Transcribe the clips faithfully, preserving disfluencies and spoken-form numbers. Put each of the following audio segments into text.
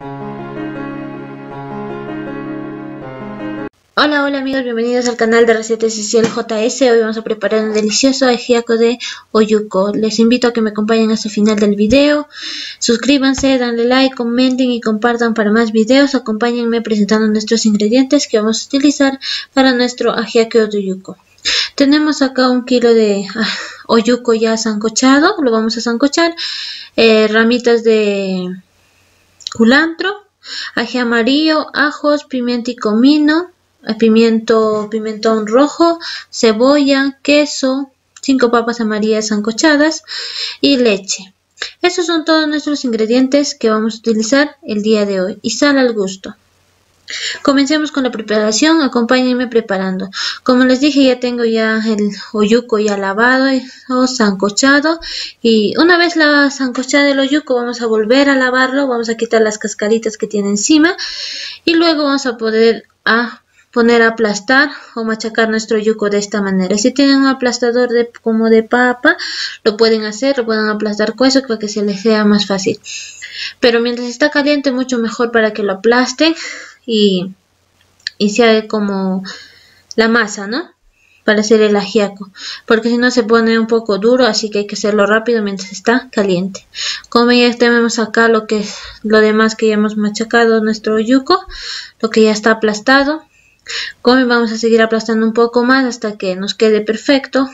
Hola, hola amigos, bienvenidos al canal de Recetas Ceciel J S. Hoy vamos a preparar un delicioso ajiaco de oyuco. Les invito a que me acompañen hasta el final del video. Suscríbanse, denle like, comenten y compartan para más videos. Acompáñenme presentando nuestros ingredientes que vamos a utilizar para nuestro ajiaco de oyuco. Tenemos acá un kilo de ah, oyuco ya sancochado, lo vamos a sancochar. Eh, ramitas de culantro, ají amarillo, ajos, pimienta y comino, pimiento, pimentón rojo, cebolla, queso, cinco papas amarillas sancochadas y leche. Estos son todos nuestros ingredientes que vamos a utilizar el día de hoy, y sal al gusto. Comencemos con la preparación, acompáñenme preparando. Como les dije, ya tengo ya el oyuco ya lavado o sancochado, y una vez la sancochada el oyuco vamos a volver a lavarlo, vamos a quitar las cascaritas que tiene encima y luego vamos a poder a poner a aplastar o machacar nuestro oyuco de esta manera. Si tienen un aplastador de, como de papa, lo pueden hacer, lo pueden aplastar con eso para que se les sea más fácil. Pero mientras está caliente, mucho mejor para que lo aplasten y, y sea como la masa, ¿no? Para hacer el ajiaco, porque si no se pone un poco duro, así que hay que hacerlo rápido mientras está caliente. Como ya tenemos acá lo que es lo demás que ya hemos machacado nuestro oyuco, lo que ya está aplastado. Como vamos a seguir aplastando un poco más hasta que nos quede perfecto,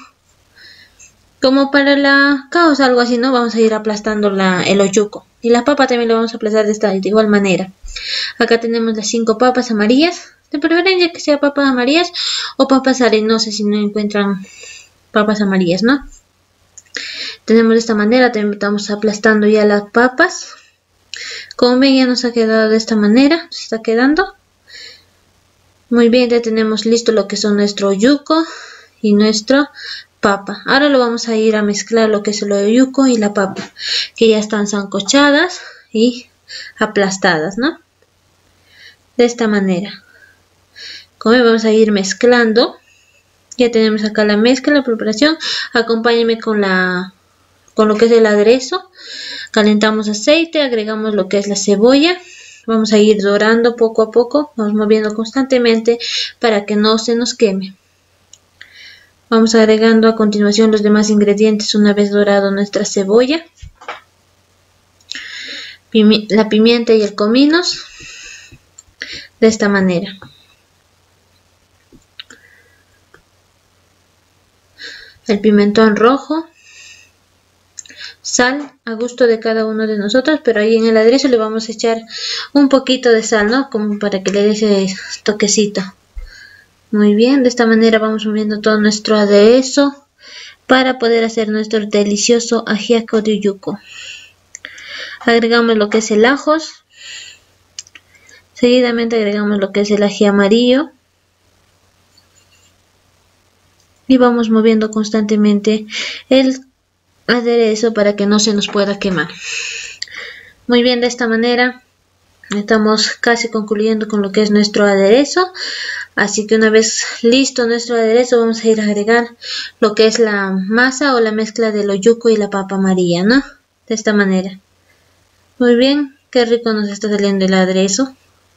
como para la causa, algo así, ¿no? Vamos a ir aplastando la, el oyuco, y la papa también la vamos a aplastar de esta de igual manera. Acá tenemos las cinco papas amarillas, de preferencia que sea papas amarillas o papas arenosas si no encuentran papas amarillas, ¿no? Tenemos de esta manera, también estamos aplastando ya las papas. Como ven, ya nos ha quedado de esta manera, se está quedando. Muy bien, ya tenemos listo lo que son nuestro oyuco y nuestra papa. Ahora lo vamos a ir a mezclar lo que es el oyuco y la papa, que ya están sancochadas y aplastadas, ¿no? De esta manera. Como vamos a ir mezclando. Ya tenemos acá la mezcla, la preparación. Acompáñenme con la con lo que es el aderezo. Calentamos aceite, agregamos lo que es la cebolla. Vamos a ir dorando poco a poco, vamos moviendo constantemente para que no se nos queme. Vamos agregando a continuación los demás ingredientes una vez dorado nuestra cebolla, pimi- la pimienta y el comino, de esta manera. El pimentón rojo, sal a gusto de cada uno de nosotros, pero ahí en el aderezo le vamos a echar un poquito de sal, ¿no? Como para que le dé ese toquecito. Muy bien, de esta manera vamos moviendo todo nuestro aderezo para poder hacer nuestro delicioso ajiaco de oyuco. Agregamos lo que es el ajos, seguidamente agregamos lo que es el ají amarillo y vamos moviendo constantemente el aderezo para que no se nos pueda quemar. Muy bien, de esta manera estamos casi concluyendo con lo que es nuestro aderezo, así que una vez listo nuestro aderezo vamos a ir a agregar lo que es la masa o la mezcla del oyuco y la papa amarilla, ¿no? De esta manera. Muy bien, qué rico nos está saliendo el aderezo.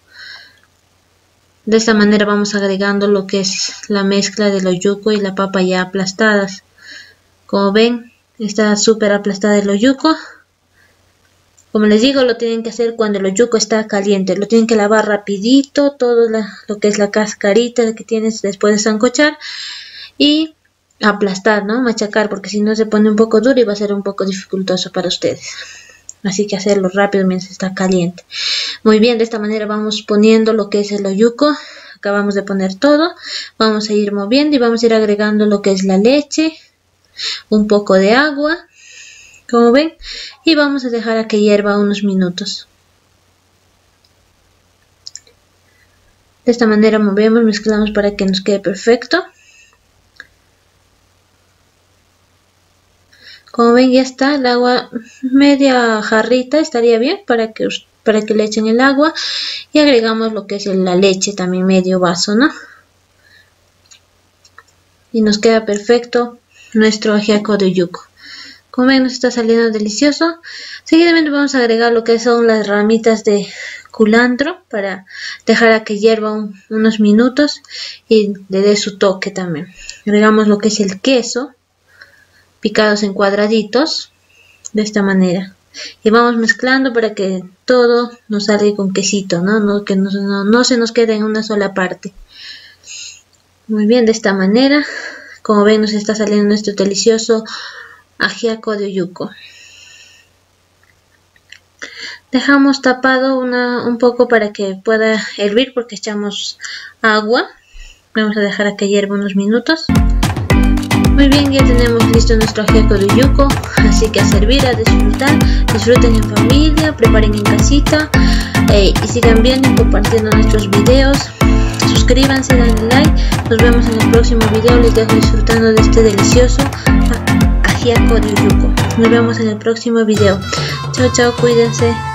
De esta manera vamos agregando lo que es la mezcla del oyuco y la papa ya aplastadas. Como ven, está súper aplastada el oyuco. Como les digo, lo tienen que hacer cuando el oyuco está caliente. Lo tienen que lavar rapidito, todo la, lo que es la cascarita que tienes después de sancochar. Y aplastar, ¿no? Machacar, porque si no se pone un poco duro y va a ser un poco dificultoso para ustedes. Así que hacerlo rápido mientras está caliente. Muy bien, de esta manera vamos poniendo lo que es el oyuco. Acabamos de poner todo. Vamos a ir moviendo y vamos a ir agregando lo que es la leche, un poco de agua, como ven, y vamos a dejar a que hierva unos minutos. De esta manera movemos, mezclamos para que nos quede perfecto. Como ven, ya está el agua, media jarrita estaría bien para que, para que le echen el agua, y agregamos lo que es la leche, también medio vaso, ¿no? Y nos queda perfecto nuestro ajiaco de oyuco. Como ven, nos está saliendo delicioso. Seguidamente vamos a agregar lo que son las ramitas de culantro para dejar a que hierva un, unos minutos y le dé su toque también. Agregamos lo que es el queso, picados en cuadraditos, de esta manera. Y vamos mezclando para que todo nos salga con quesito, ¿no? No, que no, no, no se nos quede en una sola parte. Muy bien, de esta manera, como ven, nos está saliendo nuestro delicioso ajiaco de oyuco. Dejamos tapado una, un poco para que pueda hervir porque echamos agua. Vamos a dejar a que hierva unos minutos. Muy bien, ya tenemos listo nuestro ajiaco de oyuco, así que a servir, a disfrutar. Disfruten en familia, preparen en casita eh, y sigan viendo y compartiendo nuestros videos. Suscríbanse, denle like. Nos vemos en el próximo video. Les dejo disfrutando de este delicioso ajiaco de oyuco. Nos vemos en el próximo video. Chao, chao, cuídense.